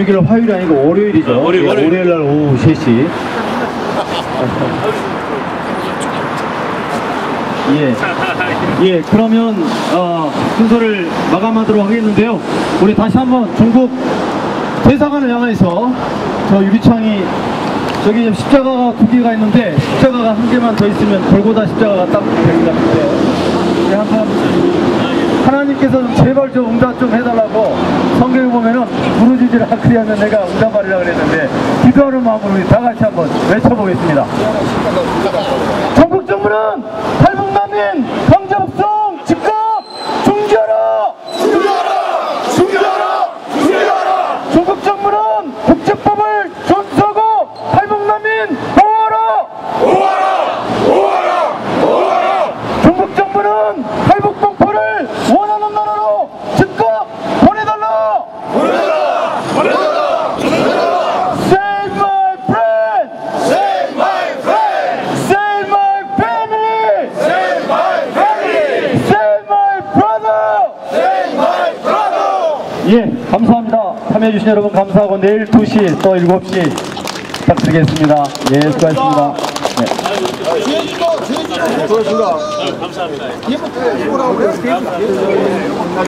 6일 화요일이 아니고 월요일이죠. 월요일 날 오후 3시. 예, 그러면 순서를 마감하도록 하겠는데요. 우리 다시 한번 중국 대사관을 향해서 저 유리창이 저기 십자가가 2개가 있는데 십자가가 1개만 더 있으면 골고다 십자가가 딱 됩니다. 네, 한번 하나님께서 좀 제발 좀 응답 좀 해달라고 성경에 보면은 부르짖으라 그리하면 내가 응답하리라 그랬는데 기도하는 마음으로 우리 다 같이 한번 외쳐보겠습니다. 전국 정부는 탈북난민 강제 북송 즉각 중지하라! 중지하라! 중지하라! 중지하라! 전국 정부는 국제법을 준수하고 탈북난민 보호하라! 보호하라! 보호하라! 보호하라! 전국 정부는 탈북 동포를 원하는 나라로 즉각 보내달라! 보내달라! 보내달라! 보내달라! Save my friend! Save my friend! Save my family! Save my family! Save my brother! Save my brother! 예, 감사합니다. 참여해주신 여러분 감사하고 내일 2시 또 7시 부탁드리겠습니다. 예, 수고하셨습니다. 네. 수고하셨습니다. 감사합니다.